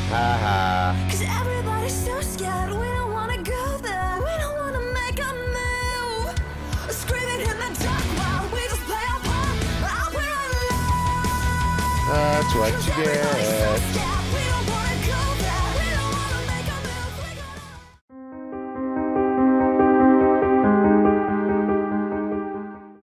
Haha. Cause everybody's so scared, we don't wanna go there. We don't wanna make a move. Screaming in the dark while we just play our part. We're alone. That's what you Everybody's so get. scared, we